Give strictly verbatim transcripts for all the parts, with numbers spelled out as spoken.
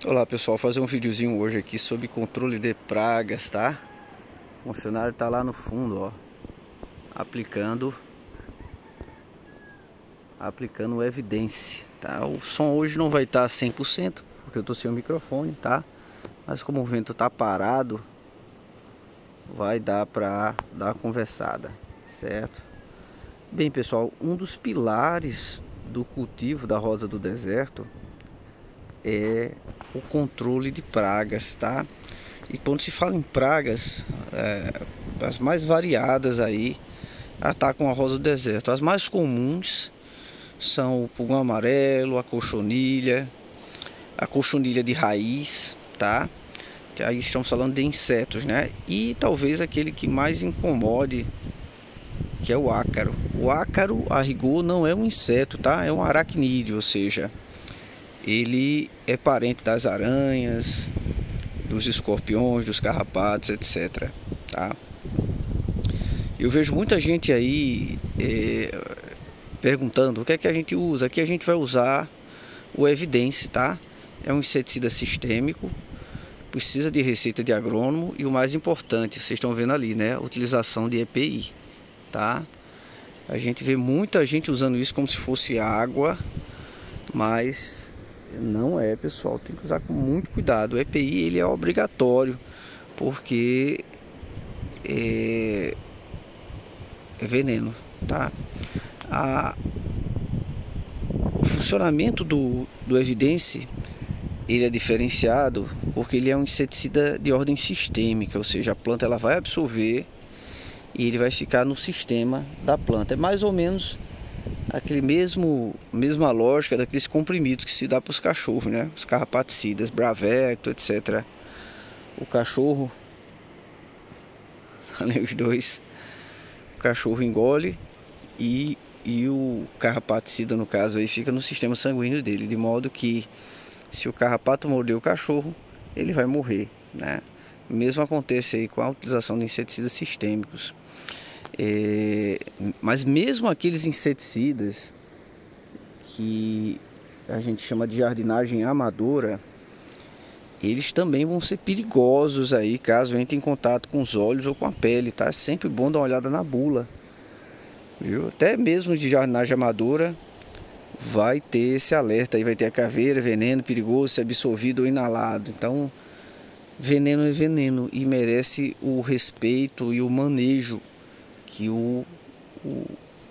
Olá pessoal, fazer um videozinho hoje aqui sobre controle de pragas, tá? O funcionário tá lá no fundo, ó, aplicando aplicando o Evidence, tá? O som hoje não vai estar cem por cento, porque eu tô sem o microfone, tá? Mas como o vento tá parado, vai dar pra dar uma conversada, certo? Bem pessoal, um dos pilares do cultivo da rosa do deserto é o controle de pragas, tá? E quando se fala em pragas, é, as mais variadas aí atacam a rosa do deserto. As mais comuns são o pulgão amarelo, a cochonilha, a cochonilha de raiz, tá? Que aí estamos falando de insetos, né? E talvez aquele que mais incomode, que é o ácaro. O ácaro, a rigor, não é um inseto, tá? É um aracnídeo, ou seja, ele é parente das aranhas, dos escorpiões, dos carrapatos, etcétera. Tá? Eu vejo muita gente aí é, perguntando o que é que a gente usa. Aqui a gente vai usar o Evidence, tá? É um inseticida sistêmico, precisa de receita de agrônomo e o mais importante, vocês estão vendo ali, né? A utilização de E P I, tá? A gente vê muita gente usando isso como se fosse água, mas não é, pessoal. Tem que usar com muito cuidado. O E P I ele é obrigatório, porque é, é veneno, tá? A, o funcionamento do, do Evidence ele é diferenciado porque ele é um inseticida de ordem sistêmica, ou seja, a planta ela vai absorver e ele vai ficar no sistema da planta. É mais ou menos aquele mesmo mesma lógica daqueles comprimidos que se dá para os cachorros, né? Os carrapaticidas, Bravecto, etcétera. O cachorro, falei os dois, o cachorro engole e, e o carrapaticida, no caso, aí fica no sistema sanguíneo dele, de modo que se o carrapato morder o cachorro, ele vai morrer, né? O mesmo acontece aí com a utilização de inseticidas sistêmicos. É, mas mesmo aqueles inseticidas que a gente chama de jardinagem amadora, eles também vão ser perigosos aí caso entre em contato com os olhos ou com a pele, tá? É sempre bom dar uma olhada na bula, viu? Até mesmo de jardinagem amadora vai ter esse alerta aí, vai ter a caveira, veneno perigoso, ser absorvido ou inalado. Então, veneno é veneno e merece o respeito e o manejo que o, o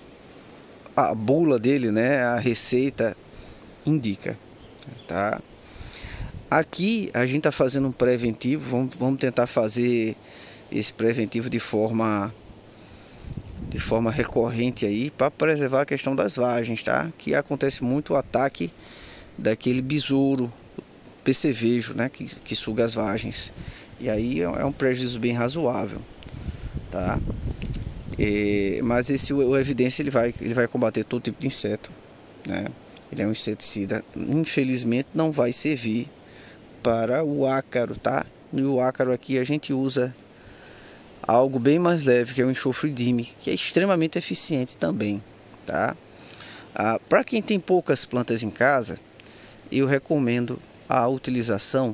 a bula dele, né, a receita indica, tá? Aqui a gente está fazendo um preventivo, vamos, vamos tentar fazer esse preventivo de forma de forma recorrente aí para preservar a questão das vagens, tá? Que acontece muito o ataque daquele besouro, percevejo, né, que, que suga as vagens. E aí é um prejuízo bem razoável, tá? É, mas esse o Evidence ele vai, ele vai combater todo tipo de inseto, né? Ele é um inseticida, infelizmente não vai servir para o ácaro, tá? E o ácaro aqui a gente usa algo bem mais leve, que é o enxofre D I M, que é extremamente eficiente também, tá? Ah, para quem tem poucas plantas em casa, eu recomendo a utilização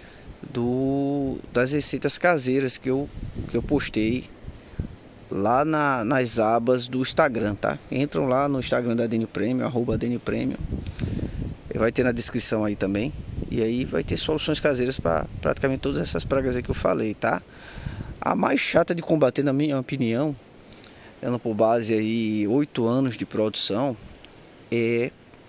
do, das receitas caseiras que eu, que eu postei lá na, nas abas do Instagram, tá? Entram lá no Instagram da Denio Premium, arroba Denio Premium, vai ter na descrição aí também, e aí vai ter soluções caseiras para praticamente todas essas pragas aí que eu falei, tá? A mais chata de combater, na minha opinião, ela por base aí oito anos de produção, é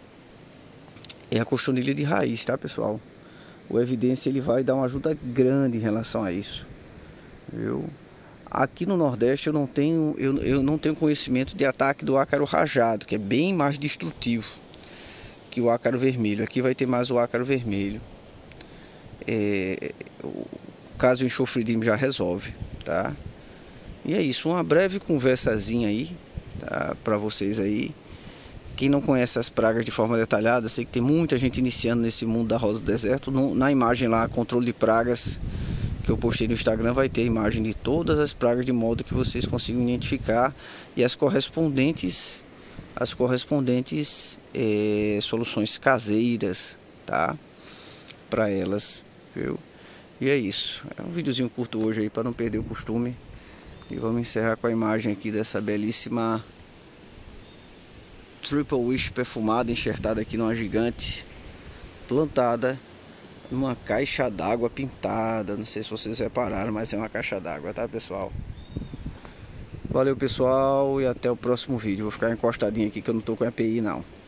é a cochonilha de raiz, tá, pessoal? O Evidence ele vai dar uma ajuda grande em relação a isso, viu? Aqui no Nordeste eu não tenho eu, eu não tenho conhecimento de ataque do ácaro rajado, que é bem mais destrutivo que o ácaro vermelho. Aqui vai ter mais o ácaro vermelho. É, o caso o enxofre D I M já resolve, tá? E é isso, uma breve conversazinha aí, tá, para vocês aí. Quem não conhece as pragas de forma detalhada, sei que tem muita gente iniciando nesse mundo da rosa do deserto. No, na imagem lá, controle de pragas, que eu postei no Instagram, vai ter a imagem de todas as pragas, de modo que vocês consigam identificar e as correspondentes as correspondentes é, soluções caseiras, tá? para elas, viu? E é isso. É um videozinho curto hoje aí para não perder o costume. E vamos encerrar com a imagem aqui dessa belíssima Triple Wish perfumada, enxertada aqui numa gigante, plantada numa caixa d'água pintada. Não sei se vocês repararam, mas é uma caixa d'água, tá, pessoal? Valeu, pessoal, e até o próximo vídeo. Vou ficar encostadinho aqui que eu não tô com a E P I não.